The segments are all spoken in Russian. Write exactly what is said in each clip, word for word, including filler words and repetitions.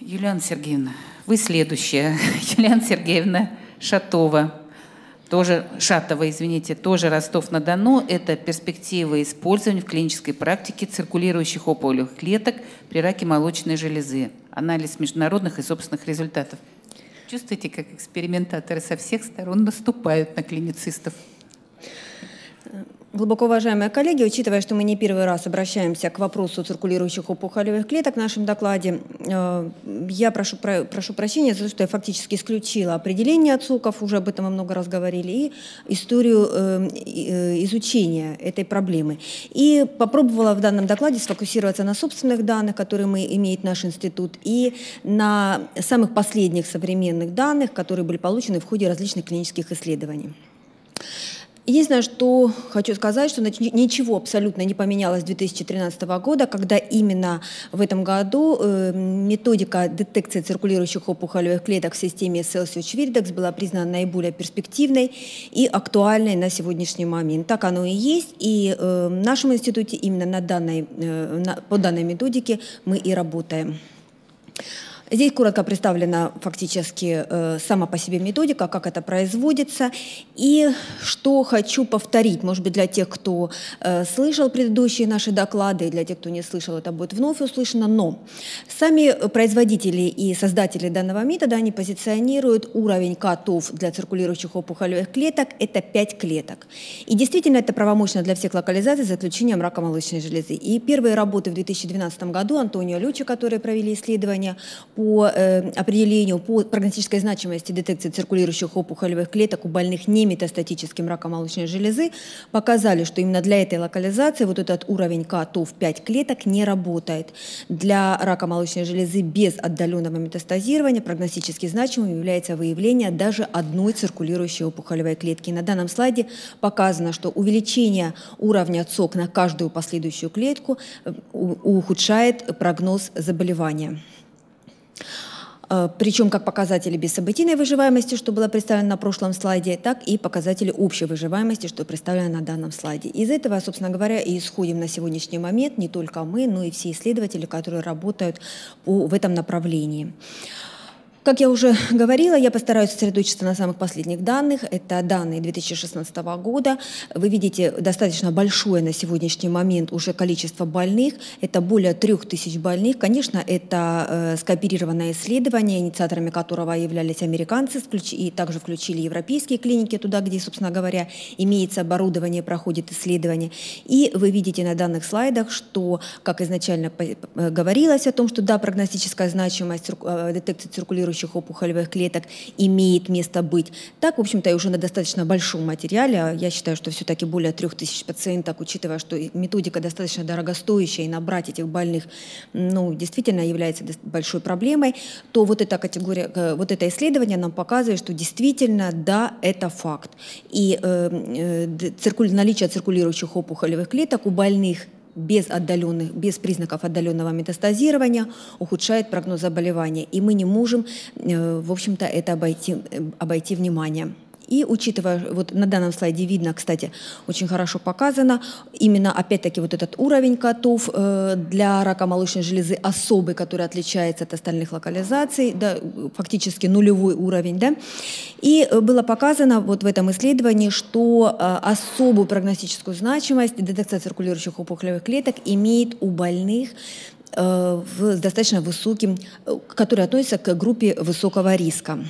Юлиана Сергеевна, вы следующая. Юлиана Сергеевна Шатова. Тоже, Шатова, извините, тоже Ростов-на-Дону. Это перспективы использования в клинической практике циркулирующих опухолевых клеток при раке молочной железы. Анализ международных и собственных результатов. Чувствуете, как экспериментаторы со всех сторон наступают на клиницистов? Глубоко уважаемые коллеги, учитывая, что мы не первый раз обращаемся к вопросу циркулирующих опухолевых клеток в нашем докладе, я прошу, прошу прощения за то, что я фактически исключила определение ЦОКов, уже об этом мы много раз говорили, и историю изучения этой проблемы. И попробовала в данном докладе сфокусироваться на собственных данных, которые мы, имеет наш институт, и на самых последних современных данных, которые были получены в ходе различных клинических исследований. Единственное, что хочу сказать, что ничего абсолютно не поменялось с две тысячи тринадцатого года, когда именно в этом году методика детекции циркулирующих опухолевых клеток в системе Celsius-Schwirdex была признана наиболее перспективной и актуальной на сегодняшний момент. Так оно и есть, и в нашем институте именно на данной, по данной методике мы и работаем. Здесь коротко представлена фактически э, сама по себе методика, как это производится. И что хочу повторить, может быть, для тех, кто э, слышал предыдущие наши доклады, и для тех, кто не слышал, это будет вновь услышано. Но сами производители и создатели данного метода, они позиционируют уровень катов для циркулирующих опухолевых клеток – это пять клеток. И действительно, это правомочно для всех локализаций за исключением рака молочной железы. И первые работы в две тысячи двенадцатом году Антонио Люччи, которые провели исследования по э, определению, по прогностической значимости детекции циркулирующих опухолевых клеток у больных неметастатическим раком молочной железы, показали, что именно для этой локализации вот этот уровень катов пять клеток не работает. Для рака молочной железы без отдаленного метастазирования прогностически значимым является выявление даже одной циркулирующей опухолевой клетки. На данном слайде показано, что увеличение уровня ЦОК на каждую последующую клетку ухудшает прогноз заболевания. Причем как показатели бессобытийной выживаемости, что было представлено на прошлом слайде, так и показатели общей выживаемости, что представлено на данном слайде. Из этого, собственно говоря, и исходим на сегодняшний момент не только мы, но и все исследователи, которые работают по, в этом направлении. Как я уже говорила, я постараюсь сосредоточиться на самых последних данных. Это данные две тысячи шестнадцатого года. Вы видите достаточно большое на сегодняшний момент уже количество больных. Это более трех тысяч больных. Конечно, это э, скооперированное исследование, инициаторами которого являлись американцы, и также включили европейские клиники туда, где, собственно говоря, имеется оборудование, проходит исследование. И вы видите на данных слайдах, что, как изначально говорилось о том, что да, прогностическая значимость детекции циркулирующих опухолевых клеток имеет место быть. Так, в общем-то, и уже на достаточно большом материале. Я считаю, что все-таки более трех тысяч пациенток, учитывая, что методика достаточно дорогостоящая, и набрать этих больных, ну, действительно является большой проблемой, то вот эта категория, вот это исследование нам показывает, что действительно, да, это факт. И э, э, циркуль, наличие циркулирующих опухолевых клеток у больных без отдаленных, без признаков отдаленного метастазирования ухудшает прогноз заболевания. И мы не можем, в общем-то, это обойти, обойти вниманием. И учитывая, вот на данном слайде видно, кстати, очень хорошо показано, именно опять-таки вот этот уровень катов э, для рака молочной железы особый, который отличается от остальных локализаций, да, фактически нулевой уровень. Да? И было показано вот в этом исследовании, что э, особую прогностическую значимость детекция циркулирующих опухолевых клеток имеет у больных э, в, с достаточно высоким, которые относятся к группе высокого риска.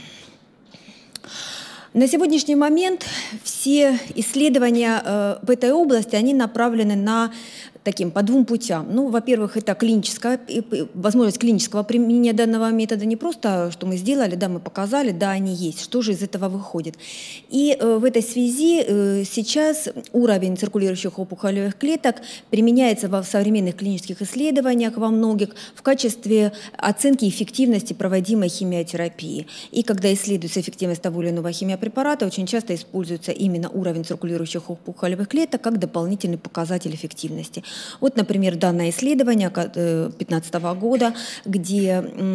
На сегодняшний момент все исследования э, в этой области, они направлены на таким, по двум путям. Ну, во-первых, это клиническая, возможность клинического применения данного метода, не просто, что мы сделали, да, мы показали, да, они есть, что же из этого выходит. И э, в этой связи э, сейчас уровень циркулирующих опухолевых клеток применяется во современных клинических исследованиях, во многих, в качестве оценки эффективности проводимой химиотерапии. И когда исследуется эффективность того или иного химиопрепарата, очень часто используется именно уровень циркулирующих опухолевых клеток как дополнительный показатель эффективности. Вот, например, данное исследование две тысячи пятнадцатого года, где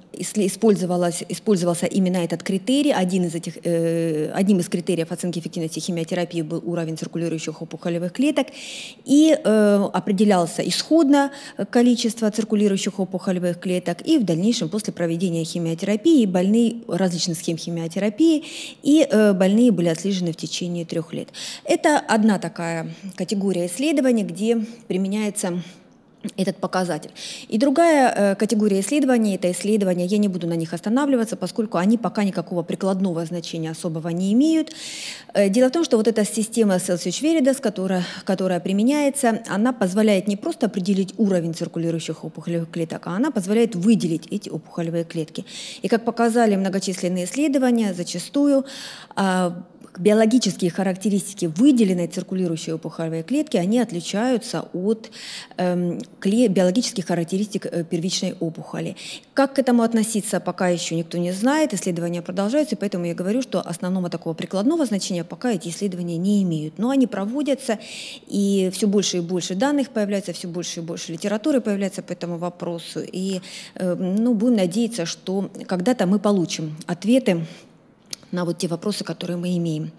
использовалось, использовался именно этот критерий. Один из этих, э, одним из критериев оценки эффективности химиотерапии был уровень циркулирующих опухолевых клеток, и э, определялся исходно количество циркулирующих опухолевых клеток, и в дальнейшем после проведения химиотерапии больные различных схем химиотерапии, и э, больные были отслежены в течение трех лет. Это одна такая категория исследований, где применяется этот показатель. И другая э, категория исследований, это исследования, я не буду на них останавливаться, поскольку они пока никакого прикладного значения особого не имеют. Э, дело в том, что вот эта система Celsius-Veritas, которая, которая применяется, она позволяет не просто определить уровень циркулирующих опухолевых клеток, а она позволяет выделить эти опухолевые клетки. И как показали многочисленные исследования, зачастую э, биологические характеристики выделенной циркулирующей опухолевой клетки, они отличаются от э, биологических характеристик э, первичной опухоли. Как к этому относиться, пока еще никто не знает, исследования продолжаются, поэтому я говорю, что основного такого прикладного значения пока эти исследования не имеют. Но они проводятся, и все больше и больше данных появляется, все больше и больше литературы появляется по этому вопросу. И э, ну, будем надеяться, что когда-то мы получим ответы на вот те вопросы, которые мы имеем.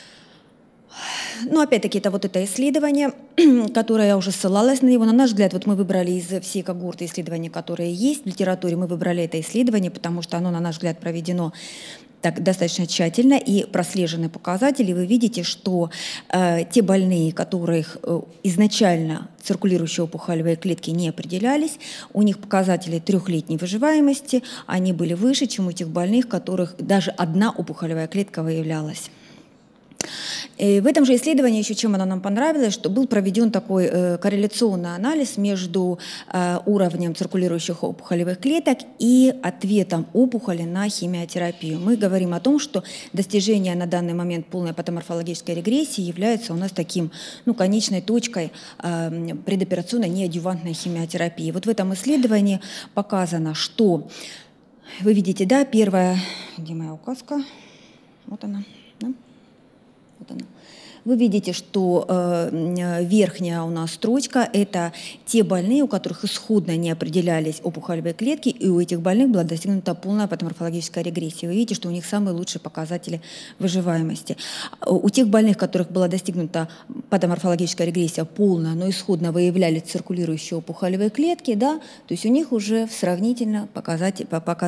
Ну, опять-таки, это вот это исследование, которое я уже ссылалась на него. На наш взгляд, вот мы выбрали из всей когорты исследований, которые есть в литературе, мы выбрали это исследование, потому что оно, на наш взгляд, проведено так достаточно тщательно, и прослежены показатели. Вы видите, что э, те больные, которых э, изначально циркулирующие опухолевые клетки не определялись, у них показатели трехлетней выживаемости, они были выше, чем у тех больных, у которых даже одна опухолевая клетка выявлялась. И в этом же исследовании еще чем оно нам понравилось, что был проведен такой э, корреляционный анализ между э, уровнем циркулирующих опухолевых клеток и ответом опухоли на химиотерапию. Мы говорим о том, что достижение на данный момент полной патоморфологической регрессии является у нас таким, ну, конечной точкой э, предоперационной неадъювантной химиотерапии. Вот в этом исследовании показано, что вы видите, да, первая, где моя указка, вот она, да? Вот она. Вы видите, что э, верхняя у нас строчка – это те больные, у которых исходно не определялись опухолевые клетки, и у этих больных была достигнута полная патоморфологическая регрессия. Вы видите, что у них самые лучшие показатели выживаемости. У тех больных, у которых была достигнута патоморфологическая регрессия полная, но исходно выявлялись циркулирующие опухолевые клетки, да, то есть у них уже сравнительно показатели,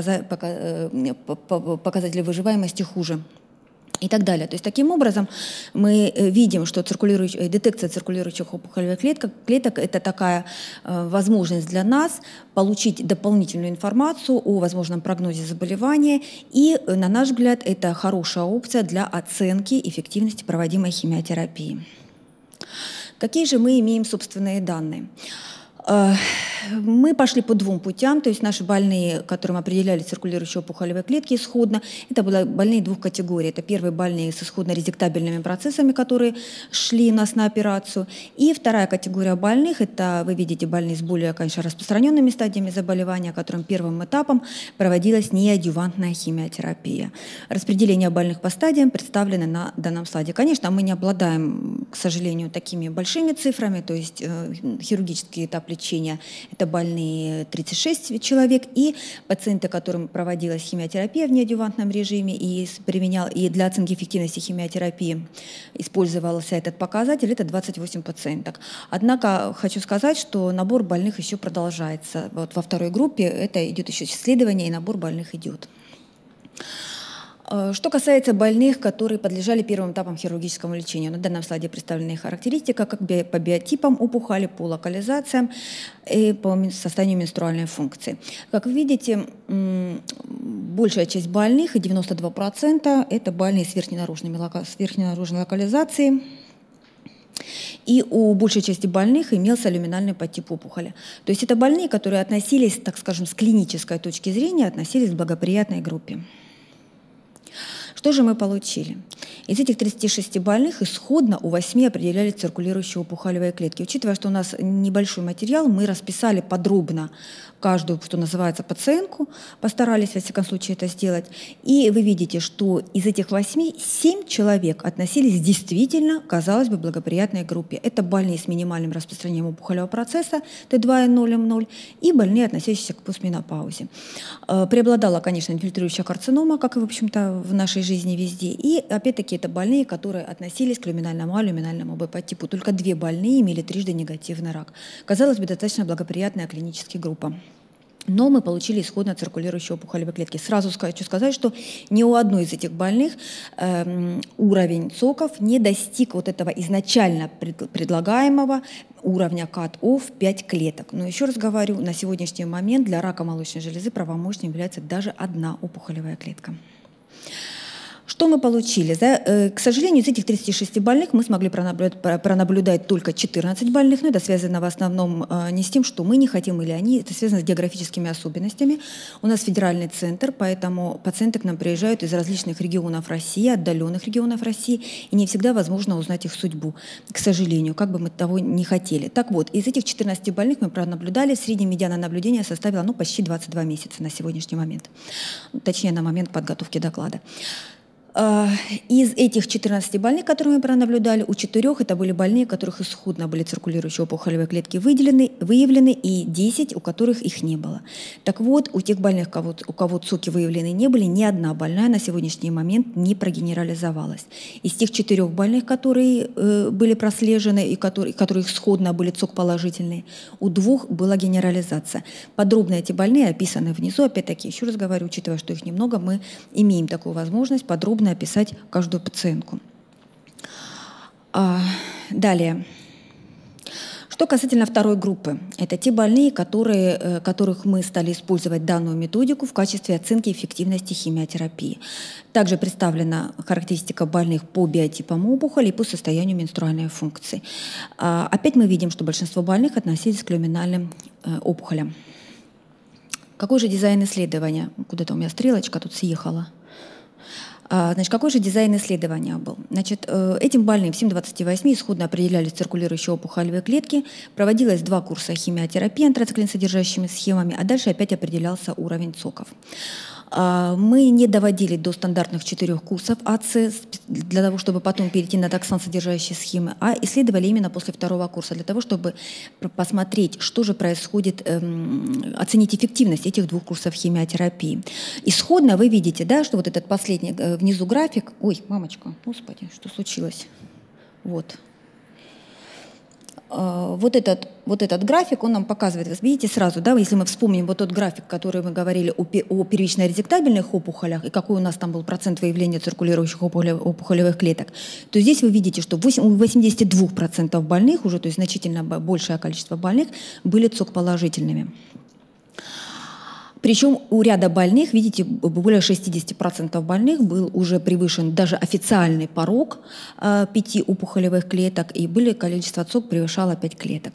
показатели выживаемости хуже. И так далее. То есть таким образом мы видим, что циркулирующая, детекция циркулирующих опухолевых клеток, клеток – это такая э, возможность для нас получить дополнительную информацию о возможном прогнозе заболевания, и, на наш взгляд, это хорошая опция для оценки эффективности проводимой химиотерапии. Какие же мы имеем собственные данные? Мы пошли по двум путям, то есть наши больные, которым определяли циркулирующие опухолевые клетки исходно, это были больные двух категорий. Это первые больные с исходно-резектабельными процессами, которые шли у нас на операцию. И вторая категория больных, это, вы видите, больные с более, конечно, распространенными стадиями заболевания, которым первым этапом проводилась неадъювантная химиотерапия. Распределение больных по стадиям представлено на данном слайде. Конечно, мы не обладаем, к сожалению, такими большими цифрами, то есть э, хирургический этап лечения – это больные тридцать шесть человек, и пациенты, которым проводилась химиотерапия в неадъювантном режиме и, применял, и для оценки эффективности химиотерапии использовался этот показатель, это двадцать восемь пациенток. Однако хочу сказать, что набор больных еще продолжается. Вот во второй группе это идет еще исследование, и набор больных идет. Что касается больных, которые подлежали первым этапам хирургическому лечению, на данном слайде представлены характеристика как по биотипам опухоли, по локализациям и по состоянию менструальной функции. Как вы видите, большая часть больных, девяносто два процента, это больные с верхненаружной локализацией. И у большей части больных имелся люминальный подтип опухоли. То есть это больные, которые относились, так скажем, с клинической точки зрения, относились к благоприятной группе. Что же мы получили? Из этих тридцати шести больных исходно у восьми определялись циркулирующие опухолевые клетки. Учитывая, что у нас небольшой материал, мы расписали подробно каждую, что называется, пациентку, постарались, во всяком случае, это сделать. И вы видите, что из этих восьми семь человек относились действительно, казалось бы, благоприятной группе. Это больные с минимальным распространением опухолевого процесса Т два Н ноль М ноль и больные, относящиеся к постменопаузе. Преобладала, конечно, инфильтрирующая карцинома, как и, в общем-то, в нашей жизни везде. И, опять-таки, это больные, которые относились к люминальному А, люминальному Б подтипу. Только две больные имели трижды негативный рак. Казалось бы, достаточно благоприятная клиническая группа. Но мы получили исходно циркулирующие опухолевые клетки. Сразу хочу сказать, что ни у одной из этих больных э, уровень цоков не достиг вот этого изначально пред, предлагаемого уровня кат-офф пять клеток. Но еще раз говорю, на сегодняшний момент для рака молочной железы правомочной является даже одна опухолевая клетка. Что мы получили? К сожалению, из этих тридцати шести больных мы смогли пронаблюдать, пронаблюдать только четырнадцать больных, но это связано в основном не с тем, что мы не хотим или они, это связано с географическими особенностями. У нас федеральный центр, поэтому пациенты к нам приезжают из различных регионов России, отдаленных регионов России, и не всегда возможно узнать их судьбу, к сожалению, как бы мы того не хотели. Так вот, из этих четырнадцати больных мы пронаблюдали, средняя медиана наблюдения составила ну, почти двадцать два месяца на сегодняшний момент, точнее на момент подготовки доклада. Из этих четырнадцати больных, которые мы пронаблюдали, у четырех это были больные, у которых исходно были циркулирующие опухолевые клетки выделены, выявлены, и десять, у которых их не было. Так вот, у тех больных, у кого, у кого цоки выявлены не были, ни одна больная на сегодняшний момент не прогенерализовалась. Из тех четырех больных, которые э, были прослежены и которые, которые исходно были цок положительные, у двух была генерализация. Подробно эти больные описаны внизу. Опять-таки, еще раз говорю, учитывая, что их немного, мы имеем такую возможность подробно описать каждую пациентку. А, далее. Что касательно второй группы, это те больные, которые, которых мы стали использовать данную методику в качестве оценки эффективности химиотерапии. Также представлена характеристика больных по биотипам опухоли и по состоянию менструальной функции. А, опять мы видим, что большинство больных относились к люминальным э, опухолям. Какой же дизайн исследования? Куда-то у меня стрелочка тут съехала. Значит, какой же дизайн исследования был? Значит, этим больным в семь двадцати восьми исходно определялись циркулирующие опухолевые клетки, проводилось два курса химиотерапии антрациклин содержащими схемами, а дальше опять определялся уровень цоков. Мы не доводили до стандартных четырех курсов АЦ для того, чтобы потом перейти на токсан содержащие схемы, а исследовали именно после второго курса для того, чтобы посмотреть, что же происходит, эм, оценить эффективность этих двух курсов химиотерапии. Исходно вы видите, да, что вот этот последний э, внизу график, ой, мамочка, господи, что случилось? Вот. Вот этот, вот этот график, он нам показывает, вы видите сразу, да, если мы вспомним вот тот график, который мы говорили о, о первично-резектабельных опухолях, и какой у нас там был процент выявления циркулирующих опухолевых клеток, то здесь вы видите, что у восьмидесяти двух процентов больных, уже, то есть значительно большее количество больных, были цок-положительными. Причем у ряда больных, видите, более шестидесяти процентов больных был уже превышен даже официальный порог э, пяти опухолевых клеток, и были, количество цок превышало пять клеток.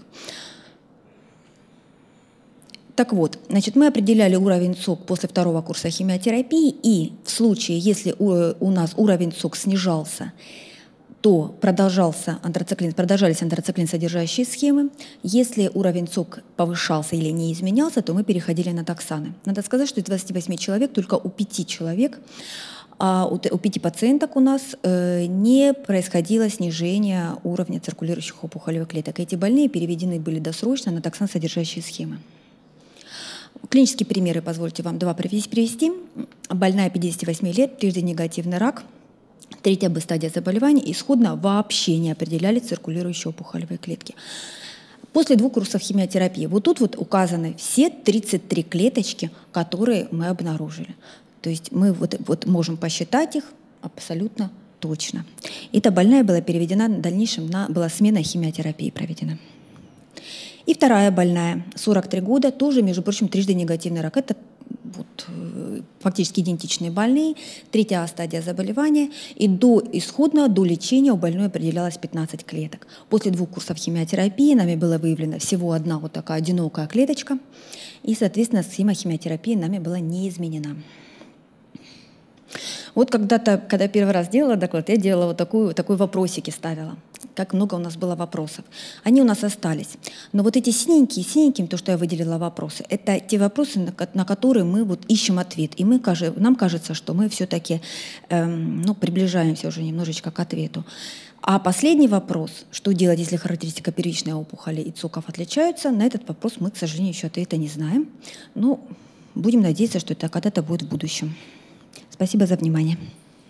Так вот, значит, мы определяли уровень цок после второго курса химиотерапии, и в случае, если у, у нас уровень цок снижался, то продолжался антрациклин, продолжались антрациклин содержащие схемы. Если уровень цок повышался или не изменялся, то мы переходили на токсаны. Надо сказать, что из двадцати восьми человек только у пяти человек, а у, у пяти пациенток у нас э, не происходило снижение уровня циркулирующих опухолевых клеток. Эти больные переведены были досрочно на токсан содержащие схемы. Клинические примеры, позвольте вам два привести. Больная пятидесяти восьми лет, трижды негативный рак. Третья бы стадия заболевания, исходно вообще не определяли циркулирующие опухолевые клетки. После двух курсов химиотерапии вот тут вот указаны все тридцать три клеточки, которые мы обнаружили. То есть мы вот, вот можем посчитать их абсолютно точно. Эта больная была переведена в дальнейшем, на, была смена химиотерапии проведена. И вторая больная, сорок три года, тоже, между прочим, трижды негативный рак. Это вот, фактически идентичные больные, третья стадия заболевания, и до исходно, до лечения у больной определялось пятнадцать клеток. После двух курсов химиотерапии нами была выявлена всего одна вот такая одинокая клеточка, и, соответственно, схема химиотерапии нами была не изменена. Вот когда-то, когда первый раз делала доклад, я делала вот такую, такой вопросики ставила. Как много у нас было вопросов. Они у нас остались. Но вот эти синенькие, синенькими, то, что я выделила вопросы, это те вопросы, на, на которые мы вот ищем ответ. И мы, нам кажется, что мы все-таки эм, ну, приближаемся уже немножечко к ответу. А последний вопрос, что делать, если характеристика первичной опухоли и цоков отличаются, на этот вопрос мы, к сожалению, еще ответа не знаем. Но будем надеяться, что это когда-то будет в будущем. Спасибо за внимание.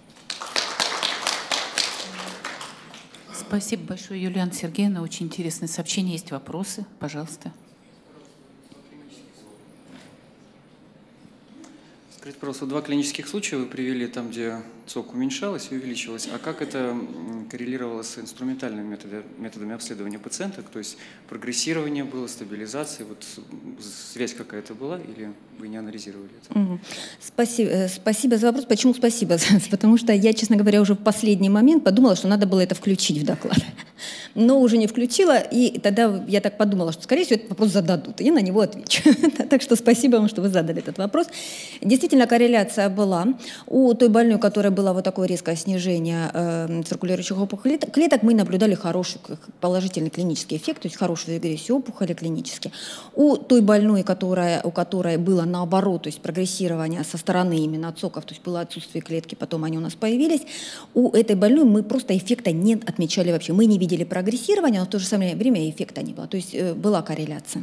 Спасибо большое, Юлиана Сергеевна. Очень интересное сообщение. Есть вопросы? Пожалуйста. Скажите, пожалуйста, два клинических случая вы привели, там, где цок уменьшалась и увеличивалась. А как это коррелировало с инструментальными методами, методами обследования пациента? То есть прогрессирование было, стабилизация, вот связь какая-то была или вы не анализировали это? Угу. Спасибо, спасибо за вопрос. Почему спасибо? Потому что я, честно говоря, уже в последний момент подумала, что надо было это включить в доклад. Но уже не включила, и тогда я так подумала, что, скорее всего, этот вопрос зададут, и я на него отвечу. Так что спасибо вам, что вы задали этот вопрос. Действительно, корреляция была. У той больной, которая было вот такое резкое снижение э, циркулирующих опухолей клеток, мы наблюдали хороший положительный клинический эффект, то есть хорошую регрессию опухоли клинически. У той больной, которая, у которой было наоборот, то есть прогрессирование со стороны именно цоков, то есть было отсутствие клетки, потом они у нас появились, у этой больной мы просто эффекта не отмечали вообще. Мы не видели прогрессирования, но в то же самое время эффекта не было. То есть э, была корреляция.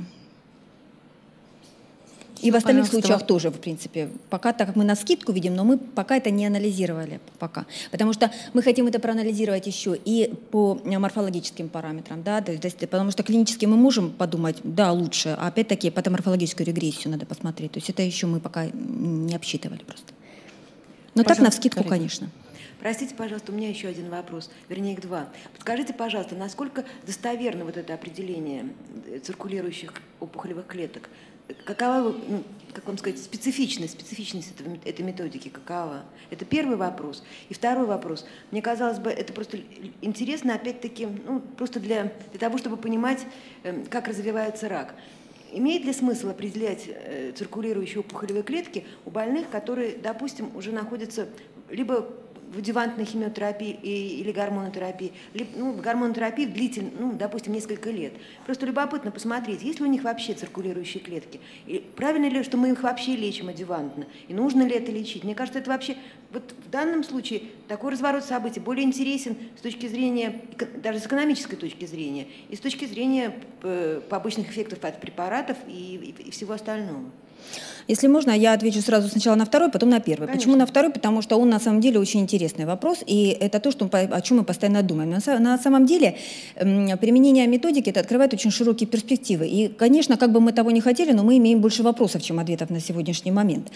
И в остальных случаях тоже, в принципе, пока, так как мы навскидку видим, но мы пока это не анализировали, пока. Потому что мы хотим это проанализировать еще и по морфологическим параметрам, да, то есть, потому что клинически мы можем подумать, да, лучше, а опять-таки патоморфологическую регрессию надо посмотреть. То есть это еще мы пока не обсчитывали просто. Но пожалуйста, так навскидку, коллеги. Конечно. Простите, пожалуйста, у меня еще один вопрос, вернее, их два. Подскажите, пожалуйста, насколько достоверно вот это определение циркулирующих опухолевых клеток? Какова, ну, как вам сказать, специфичность, специфичность этого, этой методики, какова? Это первый вопрос. И второй вопрос. Мне казалось бы, это просто интересно, опять-таки, ну, просто для, для того, чтобы понимать, как развивается рак. Имеет ли смысл определять циркулирующие опухолевые клетки у больных, которые, допустим, уже находятся либо в адъювантной химиотерапии или гормонотерапии, либо, ну, в гормонотерапии длительно, ну, допустим, несколько лет. Просто любопытно посмотреть, есть ли у них вообще циркулирующие клетки, и правильно ли, что мы их вообще лечим адъювантно, и нужно ли это лечить. Мне кажется, это вообще, вот в данном случае такой разворот событий более интересен с точки зрения, даже с экономической точки зрения, и с точки зрения побочных эффектов от препаратов и, и, и всего остального. Если можно, я отвечу сразу сначала на второй, потом на первый. Конечно. Почему на второй? Потому что он на самом деле очень интересный вопрос, и это то, что, о чем мы постоянно думаем. На, на самом деле применение методики это открывает очень широкие перспективы. И, конечно, как бы мы того не хотели, но мы имеем больше вопросов, чем ответов на сегодняшний момент.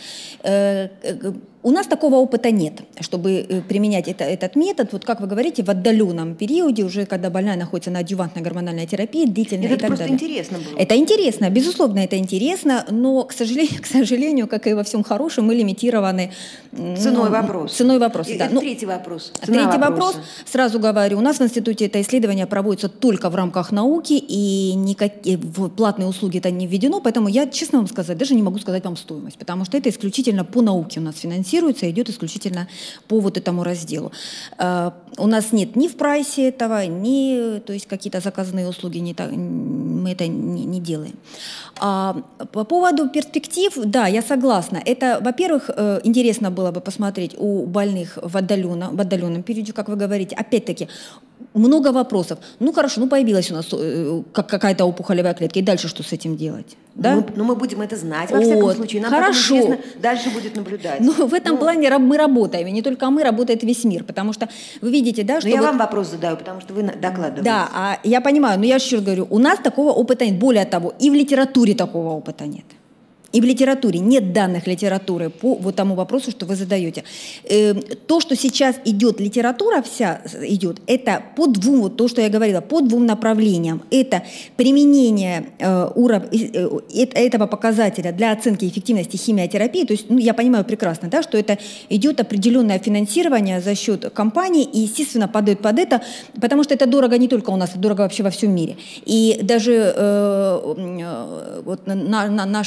У нас такого опыта нет, чтобы применять это, этот метод, вот как вы говорите, в отдаленном периоде, уже когда больная находится на адъювантной гормональной терапии, длительной и так далее. Это просто интересно было. Это интересно, безусловно, это интересно, но, к сожалению, к сожалению, как и во всем хорошем, мы лимитированы ценой ну, вопроса. Ценой вопроса, и, да. Это ну, третий вопрос. Цена третий вопроса. вопрос, сразу говорю, у нас в институте это исследование проводится только в рамках науки, и никакие, в платные услуги это не введено, поэтому я, честно вам сказать, даже не могу сказать вам стоимость, потому что это исключительно по науке у нас финансируется, идет исключительно по вот этому разделу. Uh, у нас нет ни в прайсе этого, ни, то есть какие-то заказные услуги, не так, мы это не, не делаем. Uh, по поводу перспектив, да, я согласна. Это, во-первых, интересно было бы посмотреть у больных в отдаленном, в отдаленном периоде, как вы говорите. Опять-таки, много вопросов. Ну хорошо, ну появилась у нас какая-то опухолевая клетка, и дальше что с этим делать? Да? Ну, ну мы будем это знать, во всяком вот. случае. Нам хорошо. Потом интересно дальше будет наблюдать. Ну в этом ну. плане мы работаем, и не только мы, работает весь мир, потому что вы видите, да, что... Но я вот... вам вопрос задаю, потому что вы докладываете. Да, а я понимаю, но я еще раз говорю, у нас такого опыта нет. Более того, и в литературе такого опыта нет. И в литературе нет данных литературы по вот тому вопросу, что вы задаете. Э, то, что сейчас идет, литература вся идет, это по двум, вот то, что я говорила, по двум направлениям. Это применение э, уров, э, этого показателя для оценки эффективности химиотерапии. То есть, ну, я понимаю прекрасно, да, что это идет определенное финансирование за счет компаний, и, естественно, падает под это, потому что это дорого не только у нас, это дорого вообще во всем мире. И даже э, э, вот на, на, наша лаборатория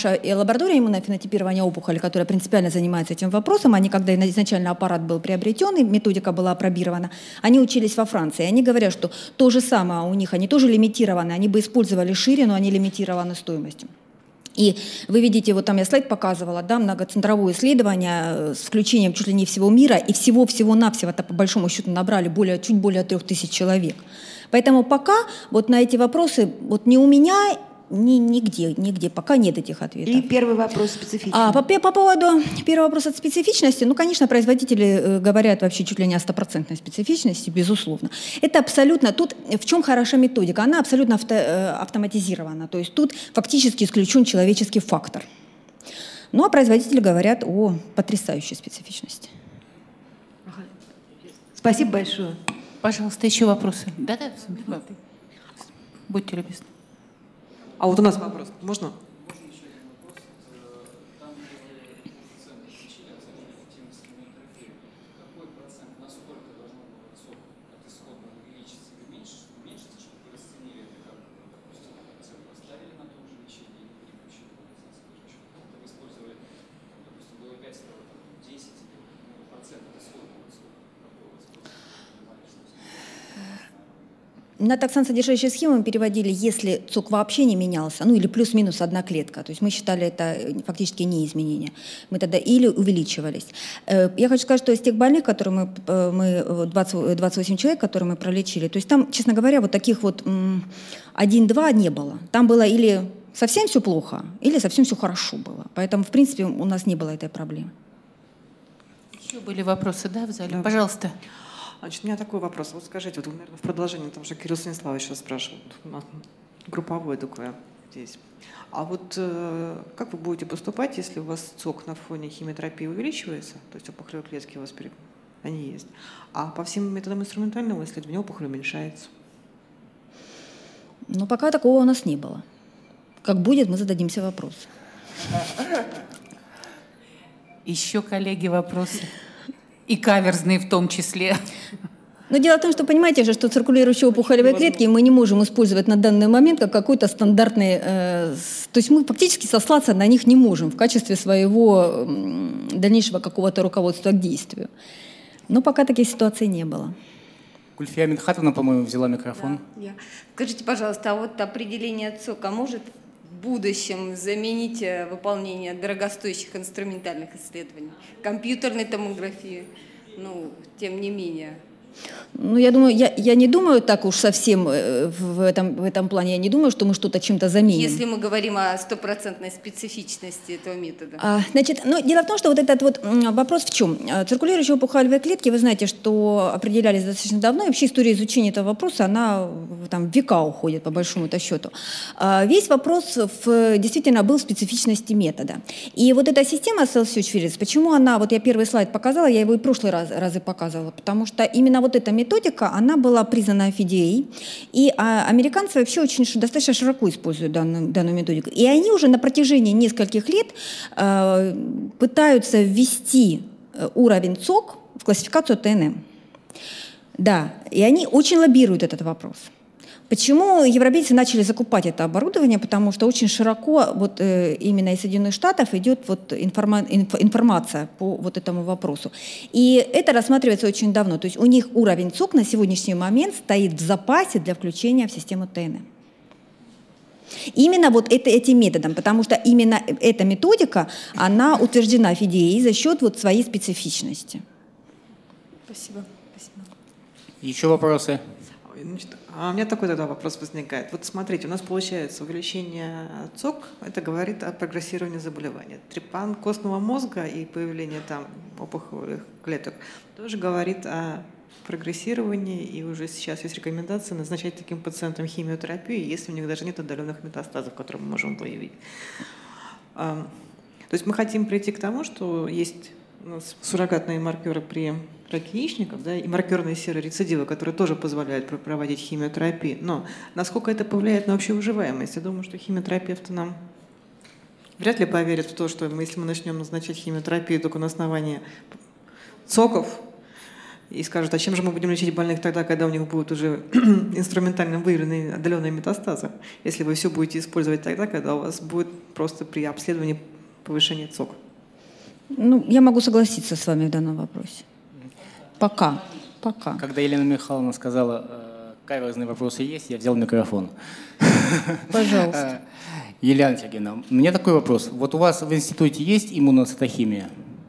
лаборатория иммунофенотипирования опухоли, которая принципиально занимается этим вопросом, они, когда изначально аппарат был приобретен, и методика была апробирована, они учились во Франции. Они говорят, что то же самое у них, они тоже лимитированы, они бы использовали шире, но они лимитированы стоимостью. И вы видите, вот там я слайд показывала, да, многоцентровое исследование с включением чуть ли не всего мира, и всего-всего-навсего-то по большому счету набрали более, чуть более трех тысяч человек. Поэтому пока вот на эти вопросы вот ни у меня, ни, нигде, нигде пока нет этих ответов. И первый вопрос специфичный. А, по, по поводу первого вопроса от специфичности, ну, конечно, производители э, говорят вообще чуть ли не о стопроцентной специфичности, безусловно. Это абсолютно, тут в чем хороша методика, она абсолютно авто, э, автоматизирована, то есть тут фактически исключен человеческий фактор. Ну, а производители говорят о потрясающей специфичности. Ага. Спасибо большое. Пожалуйста, еще вопросы. Да-да, будьте любезны. А вот у нас вопрос. Можно? На токсан-содержащие схемы мы переводили, если цок вообще не менялся, ну или плюс-минус одна клетка. То есть мы считали это фактически не изменение. Мы тогда или увеличивались. Я хочу сказать, что из тех больных, которые мы, мы двадцать, двадцать восемь человек, которые мы пролечили, то есть там, честно говоря, вот таких вот один-два не было. Там было или совсем все плохо, или совсем все хорошо было. Поэтому, в принципе, у нас не было этой проблемы. Еще были вопросы, да, в зале? Да. Пожалуйста. Значит, у меня такой вопрос. Вот скажите, вот, наверное, в продолжении, там же Кирилл Станиславович сейчас спрашивал, у нас групповое такое здесь. А вот э, как вы будете поступать, если у вас цок на фоне химиотерапии увеличивается, то есть опухолевые клетки у вас перед... они есть, а по всем методам инструментального исследования опухоль уменьшается? Но пока такого у нас не было. Как будет, мы зададимся вопросом. Еще, коллеги, вопросы? И каверзные в том числе. Но дело в том, что понимаете же, что циркулирующие опухолевые клетки мы не можем использовать на данный момент как какой-то стандартный... Э, то есть мы фактически сослаться на них не можем в качестве своего э, дальнейшего какого-то руководства к действию. Но пока таких ситуаций не было. Гульфия Минхатовна, по-моему, взяла микрофон. Да, я. Скажите, пожалуйста, а вот определение цока может в будущем заменить выполнение дорогостоящих инструментальных исследований, компьютерной томографии, ну, тем не менее? Ну, я думаю, я, я не думаю так уж совсем в этом, в этом плане. Я не думаю, что мы что-то чем-то заменим. Если мы говорим о стопроцентной специфичности этого метода. А, значит, ну, дело в том, что вот этот вот вопрос в чем? Циркулирующие опухолевые клетки, вы знаете, что определялись достаточно давно, и вообще история изучения этого вопроса, она там века уходит, по большому-то счету. А, весь вопрос в, действительно был в специфичности метода. И вот эта система Cell-Search-Ferrets, почему она, вот я первый слайд показала, я его и в прошлый раз разы показывала, потому что именно вот эта методика, она была признана эф ди эй, и а, американцы вообще очень достаточно широко используют данную, данную методику. И они уже на протяжении нескольких лет э, пытаются ввести уровень цок в классификацию тэ эн эм. Да, и они очень лоббируют этот вопрос. Почему европейцы начали закупать это оборудование? Потому что очень широко вот, э, именно из Соединенных Штатов идет вот информа- инф- информация по вот этому вопросу. И это рассматривается очень давно. То есть у них уровень цок на сегодняшний момент стоит в запасе для включения в систему тэ эн эм. Именно вот это, этим методом, потому что именно эта методика, она утверждена эф ди эй за счет вот своей специфичности. Спасибо. Спасибо. Еще вопросы? Значит, а у меня такой тогда вопрос возникает. Вот смотрите, у нас получается увеличение цок, это говорит о прогрессировании заболевания. Трепан костного мозга и появление там опухолевых клеток тоже говорит о прогрессировании, и уже сейчас есть рекомендация назначать таким пациентам химиотерапию, если у них даже нет отдаленных метастазов, которые мы можем выявить. То есть мы хотим прийти к тому, что есть у нас суррогатные маркеры при раке яичников, да, и маркерные серые рецидивы, которые тоже позволяют проводить химиотерапию. Но насколько это повлияет на общую выживаемость? Я думаю, что химиотерапевты нам вряд ли поверят в то, что мы, если мы начнем назначать химиотерапию только на основании цоков, и скажут, а чем же мы будем лечить больных тогда, когда у них будут уже инструментально выявлены отдаленные метастазы, если вы все будете использовать тогда, когда у вас будет просто при обследовании повышения цок? Ну, я могу согласиться с вами в данном вопросе. Пока. Пока. Когда Елена Михайловна сказала, каверзные вопросы есть, я взял микрофон. Пожалуйста. Елена Сергеевна, у меня такой вопрос. Вот у вас в институте есть иммуноцитохимия?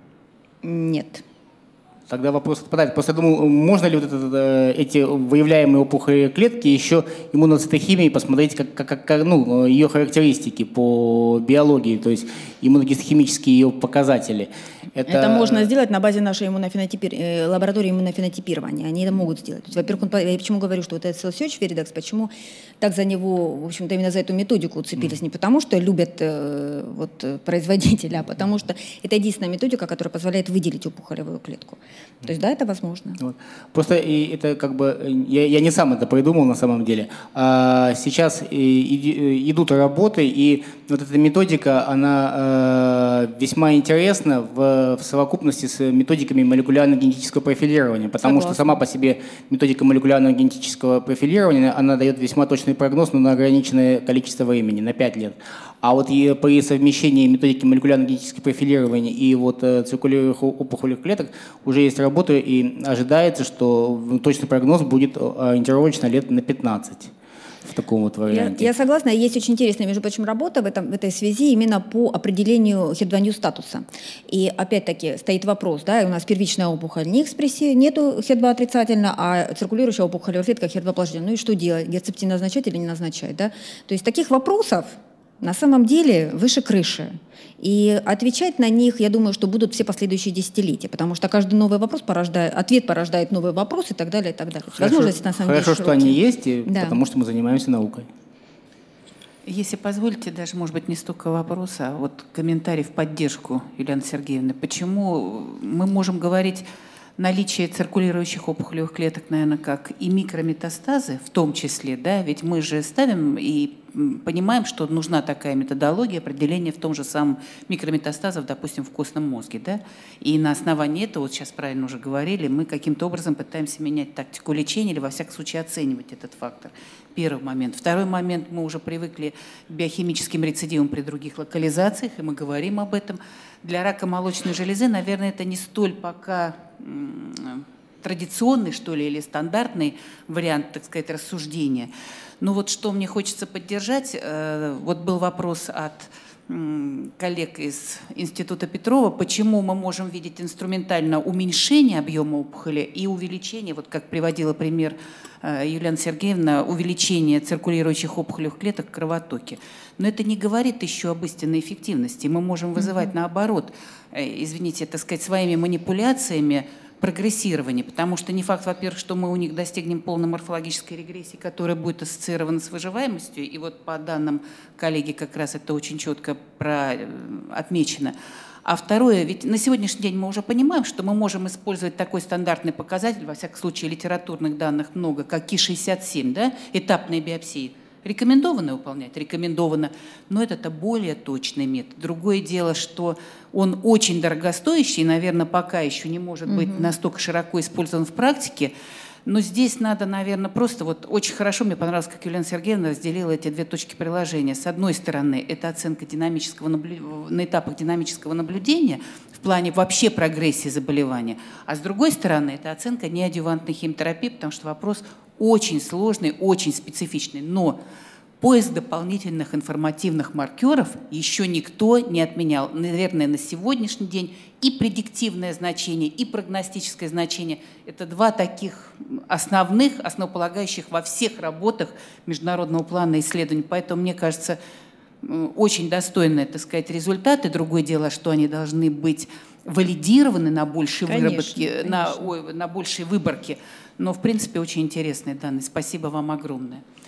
Нет. Тогда вопрос отпадает. Просто я думал, можно ли вот это, эти выявляемые опухоли клетки еще иммуноцитохимией посмотреть, как, как, как, ну, ее характеристики по биологии, то есть иммуногистохимические ее показатели. Это... это можно сделать на базе нашей иммунофенотипи... лаборатории иммунофенотипирования. Они это могут сделать. Во-первых, он... я почему говорю, что вот этот Cell-Search Veridex, почему так за него, в общем-то, именно за эту методику уцепились? Mm. Не потому, что любят э, вот, производителя, а потому что это единственная методика, которая позволяет выделить опухолевую клетку. То есть, да, это возможно. Вот. Просто и это как бы, я, я не сам это придумал на самом деле. А сейчас и, и, идут работы, и вот эта методика, она э, весьма интересна в, в совокупности с методиками молекулярно-генетического профилирования, потому Согласна. Что сама по себе методика молекулярно-генетического профилирования, она дает весьма точный прогноз, но на ограниченное количество времени, на пять лет. А вот и при совмещении методики молекулярно-генетического профилирования и вот э, циркулирующих опухолевых клеток уже есть работа, и ожидается, что точный прогноз будет ориентировочно лет на пятнадцать в таком вот варианте. Я, я согласна. Есть очень интересная, между прочим, работа в, этом, в этой связи именно по определению хит два ньюс статуса. И опять-таки стоит вопрос, да, у нас первичная опухоль не экспрессия, нету хит два отрицательно, а циркулирующая опухоль в клетках хит два положительно. Ну и что делать? Герцептин назначать или не назначать? Да? То есть таких вопросов на самом деле выше крыши. И отвечать на них, я думаю, что будут все последующие десятилетия, потому что каждый новый вопрос порождает, ответ порождает новый вопрос и так далее, и так далее. Хорошо, возможности на самом хорошо деле что широкие. они есть, и да. Потому что мы занимаемся наукой. Если позволите, даже, может быть, не столько вопроса, а вот комментарий в поддержку Юлианы Сергеевны. Почему мы можем говорить наличие циркулирующих опухолевых клеток, наверное, как и микрометастазы, в том числе, да, ведь мы же ставим и понимаем, что нужна такая методология определения в том же самом микрометастазов, допустим, в костном мозге, да, и на основании этого, вот сейчас правильно уже говорили, мы каким-то образом пытаемся менять тактику лечения или, во всяком случае, оценивать этот фактор. Первый момент. Второй момент, мы уже привыкли к биохимическим рецидивам при других локализациях, и мы говорим об этом. Для рака молочной железы, наверное, это не столь пока традиционный, что ли, или стандартный вариант, так сказать, рассуждения. Но вот что мне хочется поддержать, вот был вопрос от коллег из Института Петрова, почему мы можем видеть инструментально уменьшение объема опухоли и увеличение, вот как приводила пример Юлиана Сергеевна, увеличение циркулирующих опухолевых клеток в кровотоке. Но это не говорит еще об истинной эффективности. Мы можем вызывать, mm-hmm. наоборот, извините, так сказать, своими манипуляциями прогрессирование, потому что не факт, во-первых, что мы у них достигнем полной морфологической регрессии, которая будет ассоциирована с выживаемостью, и вот по данным коллеги как раз это очень четко про... отмечено. А второе, ведь на сегодняшний день мы уже понимаем, что мы можем использовать такой стандартный показатель, во всяком случае литературных данных много, как ки шестьдесят семь, да, этапные биопсии. Рекомендовано выполнять? Рекомендовано. Но это-то более точный метод. Другое дело, что он очень дорогостоящий, наверное, пока еще не может быть угу. настолько широко использован в практике. Но здесь надо, наверное, просто вот очень хорошо, мне понравилось, как Юлиана Сергеевна разделила эти две точки приложения. С одной стороны, это оценка динамического наблю... на этапах динамического наблюдения в плане вообще прогрессии заболевания. А с другой стороны, это оценка неадъювантной химиотерапии, потому что вопрос очень сложный, очень специфичный. Но поиск дополнительных информативных маркеров еще никто не отменял. Наверное, на сегодняшний день и предиктивное значение, и прогностическое значение – это два таких основных, основополагающих во всех работах международного плана исследований. Поэтому, мне кажется, очень достойные, так сказать, результаты. Другое дело, что они должны быть валидированы на большей выработке, на, ой, на большей выборке. Но, в принципе, очень интересные данные. Спасибо вам огромное.